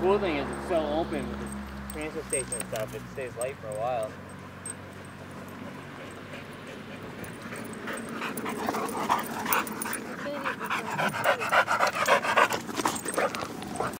cool thing is it's so open with the transfer station and stuff, it stays light for a while.